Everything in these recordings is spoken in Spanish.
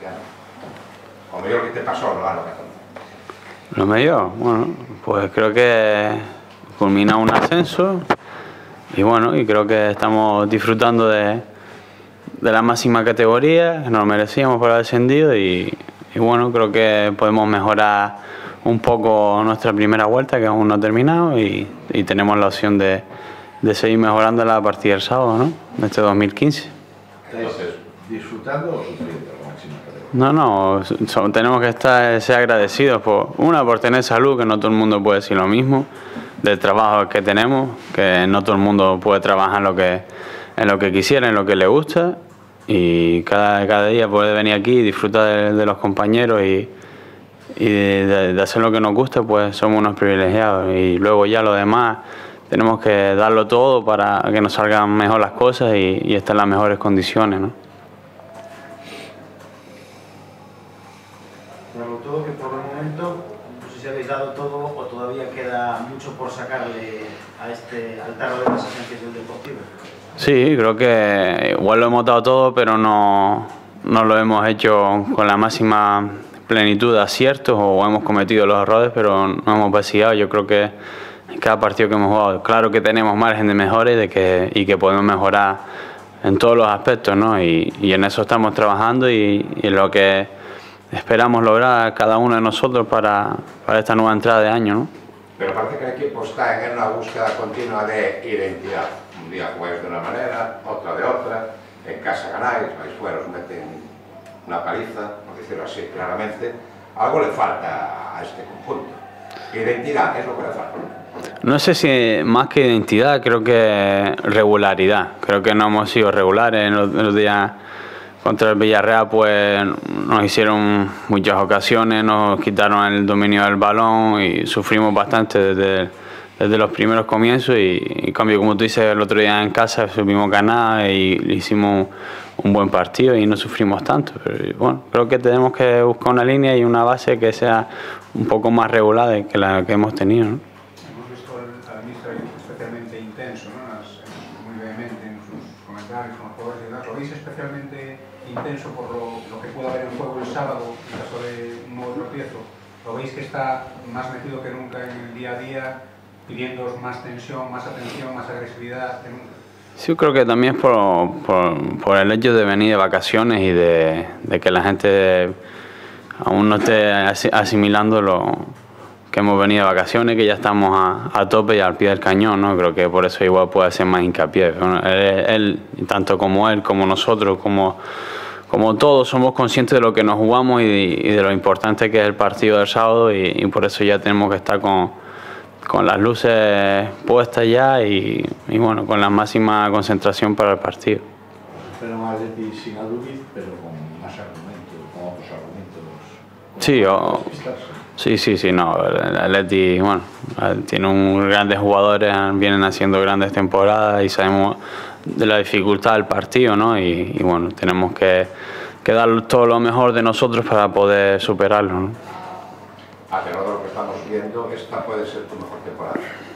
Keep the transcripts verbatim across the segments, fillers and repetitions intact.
experiencia, ¿no? O mellor que te pasó no ano que Lo mejor, bueno, pues creo que culmina un ascenso y bueno, y creo que estamos disfrutando de, de la máxima categoría, que nos merecíamos por haber ascendido y, y bueno, creo que podemos mejorar un poco nuestra primera vuelta, que aún no ha terminado, y, y tenemos la opción de, de seguir mejorando la partida del sábado, ¿no? De este dos mil quince. Entonces, ¿disfrutando o sufriendo la máxima categoría? No, no, so, tenemos que estar, ser agradecidos, por una, por tener salud, que no todo el mundo puede decir lo mismo, del trabajo que tenemos, que no todo el mundo puede trabajar en lo que, en lo que quisiera, en lo que le gusta, y cada, cada día puede venir aquí y disfrutar de, de los compañeros y, y de, de hacer lo que nos gusta, pues somos unos privilegiados. Y luego ya lo demás tenemos que darlo todo para que nos salgan mejor las cosas y, y estar en las mejores condiciones, ¿no? Darlo todo, que por el momento no sé si habéis dado todo o todavía queda mucho por sacarle a este al tarro de las esencias del Deportivo. Sí, creo que igual lo hemos dado todo, pero no, no lo hemos hecho con la máxima plenitud de aciertos, o hemos cometido los errores, pero no hemos vacillado. Yo creo que en cada partido que hemos jugado, claro que tenemos margen de mejora y, de que, y que podemos mejorar en todos los aspectos, ¿no? Y, y en eso estamos trabajando y, y en lo que esperamos lograr cada uno de nosotros para, para esta nueva entrada de año, ¿no? Pero parece que el equipo está en una búsqueda continua de identidad. Un día jugáis de una manera, otra de otra, en casa ganáis, vais fuera, os meten una paliza, por decirlo así claramente. Algo le falta a este conjunto. Identidad es lo que le falta. No sé si más que identidad, creo que regularidad. Creo que no hemos sido regulares en los, en los días. Contra el Villarreal pues nos hicieron muchas ocasiones, nos quitaron el dominio del balón y sufrimos bastante desde, desde los primeros comienzos y en cambio, como tú dices, el otro día en casa supimos ganar y hicimos un buen partido y no sufrimos tanto. Pero bueno, creo que tenemos que buscar una línea y una base que sea un poco más regular que la que hemos tenido, ¿no? Hemos visto al, al míster especialmente intenso, ¿no? Muy vehemente en sus comentarios con los jugadores y demás. ¿Lo veis especialmente intenso por lo, lo que puede haber en juego el sábado en caso de un nuevo tropiezo? ¿Lo veis que está más metido que nunca en el día a día, pidiendo más tensión, más atención, más agresividad que nunca? Sí, yo creo que también es por, por, por el hecho de venir de vacaciones y de, de que la gente aún no esté asimilando lo que hemos venido de vacaciones, que ya estamos a, a tope y al pie del cañón, ¿no? Creo que por eso igual puede hacer más hincapié. Bueno, él, él, tanto como él, como nosotros, como, como todos, somos conscientes de lo que nos jugamos y, y de lo importante que es el partido del sábado y, y por eso ya tenemos que estar con, con las luces puestas ya y, y bueno, con la máxima concentración para el partido. Pero más de ti sin Adubiz, pero con más argumentos, con otros argumentos. Sí, o, sí, sí, sí, no, el Atleti, bueno, tiene un, grandes jugadores, vienen haciendo grandes temporadas y sabemos de la dificultad del partido, ¿no? Y, y bueno, tenemos que, que dar todo lo mejor de nosotros para poder superarlo, ¿no? A tenor de lo que estamos viendo, esta puede ser tu mejor temporada.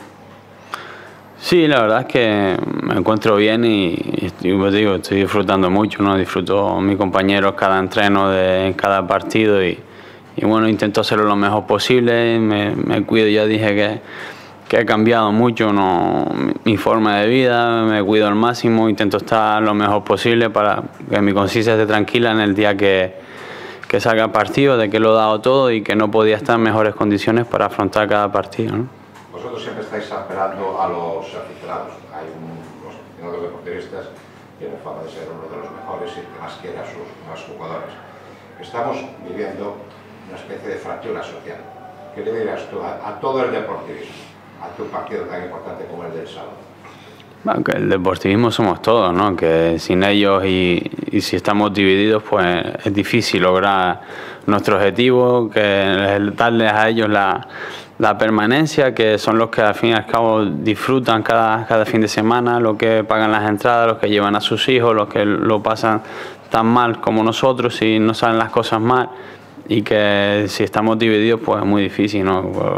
Sí, la verdad es que me encuentro bien y, y pues digo, estoy disfrutando mucho, ¿no? Disfruto a mis compañeros cada entreno de cada partido y, y bueno, intento hacerlo lo mejor posible, me, me cuido, ya dije que, que he cambiado mucho, ¿no? mi, mi forma de vida, me cuido al máximo, intento estar lo mejor posible para que mi conciencia esté tranquila en el día que, que salga el partido, de que lo he dado todo y que no podía estar en mejores condiciones para afrontar cada partido, ¿no? Vosotros siempre estáis apelando a los aficionados. Hay un, los aficionados deportivistas tienen fama de ser uno de los mejores y que más quiere a sus, a sus jugadores. Estamos viviendo una especie de fractura social. ¿Qué le dirías tú a, a todo el deportivismo, a tu partido tan importante como el del sábado? Bueno, que el deportivismo somos todos, ¿no? Que sin ellos y, y si estamos divididos, pues es difícil lograr nuestro objetivo, que darles a ellos la, la permanencia, que son los que al fin y al cabo disfrutan cada, cada fin de semana, los que pagan las entradas, los que llevan a sus hijos, los que lo pasan tan mal como nosotros y no salen las cosas mal, y que si estamos divididos, pues es muy difícil, ¿no? Creo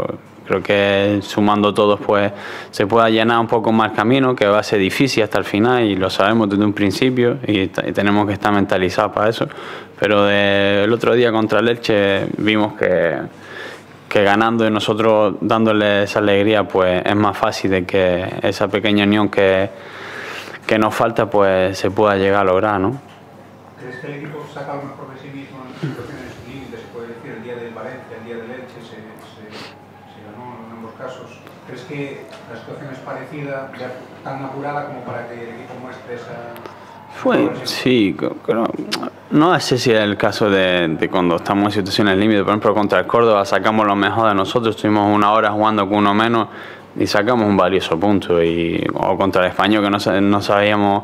creo que sumando todos pues se pueda llenar un poco más el camino, que va a ser difícil hasta el final y lo sabemos desde un principio y, y tenemos que estar mentalizados para eso. Pero de, el otro día contra el Elche vimos que, que ganando y nosotros dándole esa alegría pues es más fácil de que esa pequeña unión que, que nos falta pues se pueda llegar a lograr, ¿no? ¿Crees que el equipo saca lo mejor de sí mismo en situaciones límites, se puede decir, el día del Valencia, el día del Elche, se, se, se ganó en ambos casos? ¿Crees que la situación es parecida, ya tan apurada como para que el equipo muestre esa...? Fue, sí, creo, no sé si es el caso de, de cuando estamos en situaciones límite. Por ejemplo, contra el Córdoba sacamos lo mejor de nosotros, estuvimos una hora jugando con uno menos y sacamos un valioso punto. Y, o contra el Español, que no, no sabíamos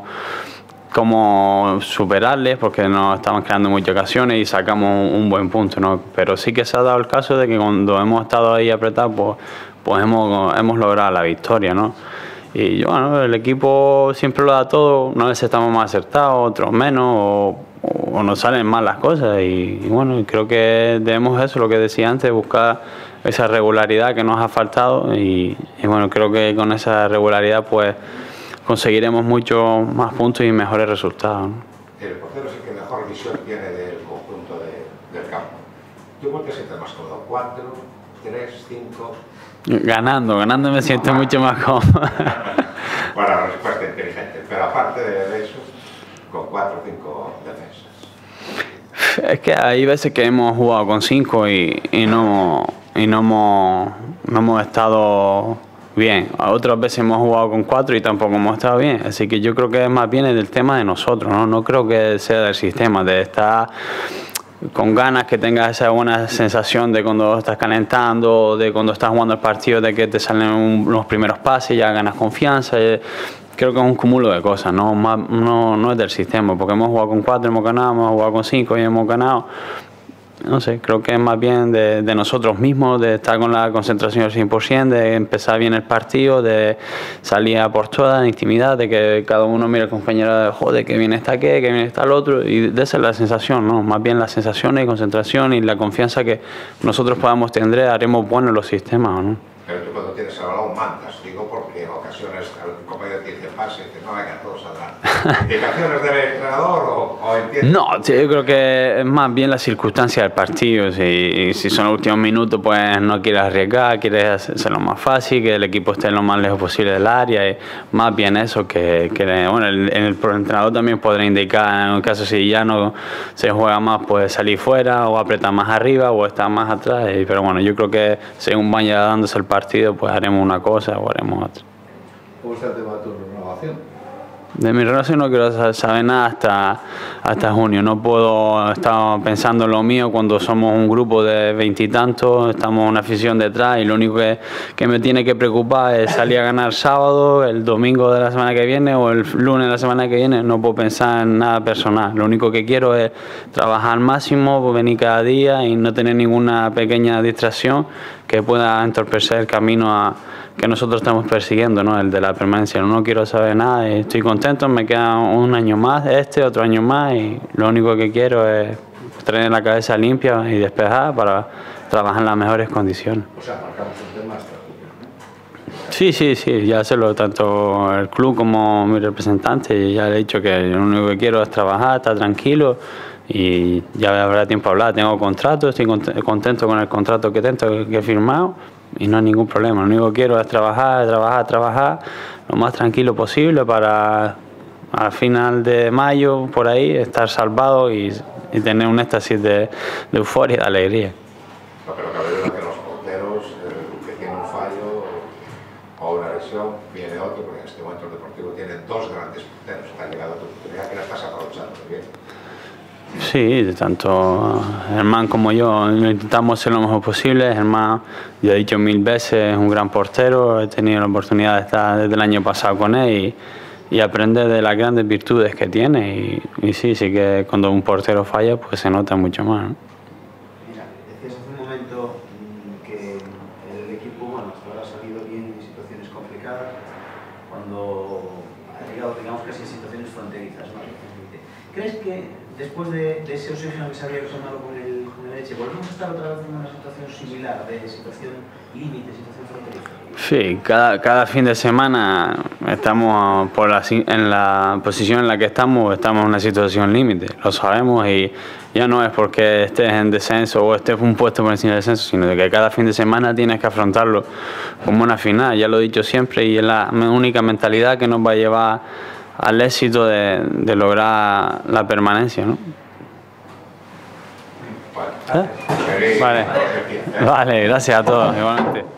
cómo superarles porque nos estaban creando muchas ocasiones y sacamos un, un buen punto, ¿no? Pero sí que se ha dado el caso de que cuando hemos estado ahí apretados, pues, pues hemos, hemos logrado la victoria, ¿no? Y bueno, el equipo siempre lo da todo, una vez estamos más acertados, otros menos, o, o nos salen mal las cosas. Y, y bueno, creo que debemos eso, lo que decía antes, buscar esa regularidad que nos ha faltado. Y, y bueno, creo que con esa regularidad pues conseguiremos muchos más puntos y mejores resultados, ¿no? El portero es el que mejor visión tiene del conjunto de, del campo. ¿Tú por qué sientes más cómodo? ¿Cuatro, tres, cinco? Ganando, ganando me siento mucho más cómodo. Bueno, la respuesta inteligente, pero aparte de eso, con cuatro o cinco defensas. Es que hay veces que hemos jugado con cinco y, y, no, y no, hemos, no hemos estado bien. Otras veces hemos jugado con cuatro y tampoco hemos estado bien. Así que yo creo que es más bien el tema de nosotros, ¿no? No creo que sea del sistema, de estar con ganas, que tengas esa buena sensación de cuando estás calentando, de cuando estás jugando el partido, de que te salen un, los primeros pases, ya ganas confianza. Creo que es un cúmulo de cosas, ¿no? Más, no, no es del sistema, porque hemos jugado con cuatro, hemos ganado, hemos jugado con cinco y hemos ganado. No sé, creo que es más bien de, de nosotros mismos, de estar con la concentración al cien por ciento, de empezar bien el partido, de salir a por todas, de intimidad, de que cada uno mire al compañero de joder, que bien está qué, que bien está el otro, y de esa es la sensación, ¿no? Más bien la sensación y concentración y la confianza que nosotros podamos tener, haremos buenos los sistemas, ¿no? Pero tú cuando tienes el balón mandas, digo porque en ocasiones el compañero te dice pase y dices, no, venga, todos saldrán. ¿Indicaciones del entrenador o, o entiendes? No, sí, yo creo que es más bien la circunstancia del partido. Si, si son los últimos minutos, pues no quieres arriesgar, quieres hacerlo más fácil, que el equipo esté lo más lejos posible del área. Y más bien eso, que, que bueno, el, el, el entrenador también podrá indicar, en un caso si ya no se juega más, pues salir fuera o apretar más arriba o estar más atrás. Y, pero bueno, yo creo que según vaya dándose el partido, partido, pues haremos una cosa o haremos otra. ¿Cómo está el tema de tu renovación? De mi relación no quiero saber nada hasta, hasta junio. No puedo estar pensando en lo mío cuando somos un grupo de veintitantos, estamos una afición detrás y lo único que, que me tiene que preocupar es salir a ganar sábado, el domingo de la semana que viene o el lunes de la semana que viene. No puedo pensar en nada personal. Lo único que quiero es trabajar al máximo, venir cada día y no tener ninguna pequeña distracción que pueda entorpecer el camino a que nosotros estamos persiguiendo, ¿no? El de la permanencia. No quiero saber nada y estoy contento, me queda un año más, este, otro año más y lo único que quiero es tener la cabeza limpia y despejada para trabajar en las mejores condiciones. O sea, marcamos un tema estratégico, ¿no? Sí, sí, sí, ya sé lo tanto el club como mi representante y ya le he dicho que lo único que quiero es trabajar, estar tranquilo y ya habrá tiempo a hablar. Tengo contrato, estoy contento con el contrato que tengo, que he firmado y no hay ningún problema. Lo único que quiero es trabajar, trabajar, trabajar lo más tranquilo posible para al final de mayo, por ahí, estar salvado y, y tener un éxtasis de, de euforia y de alegría. No, pero cabe duda que los porteros, el que tiene un fallo o una lesión, viene otro, porque en este momento el Deportivo tiene dos grandes porteros. Te ha llegado tu oportunidad que la estás aprovechando bien. Sí, tanto Germán como yo intentamos ser lo mejor posible. Germán, yo he dicho mil veces, es un gran portero. He tenido la oportunidad de estar desde el año pasado con él y, y aprender de las grandes virtudes que tiene. Y, y sí, sí que cuando un portero falla, pues se nota mucho más, ¿no? Mira, decías hace un momento que el equipo, bueno, hasta ahora ha salido bien en situaciones complicadas, cuando ha llegado, digamos, casi en situaciones fronterizas, ¿no? ¿Crees que después de, de ese oxígeno que se había tomado con el, con el Eche, ¿volvemos a estar otra vez en una situación similar, de situación límite, situación fronteriza? Sí, cada, cada fin de semana estamos por la, en la posición en la que estamos, estamos en una situación límite, lo sabemos, y ya no es porque estés en descenso o estés un puesto por encima del descenso, sino de que cada fin de semana tienes que afrontarlo como una final, ya lo he dicho siempre, y es la única mentalidad que nos va a llevar al éxito de, de lograr la permanencia, ¿no? Vale. ¿Eh? Vale. Vale, gracias a todos, igualmente.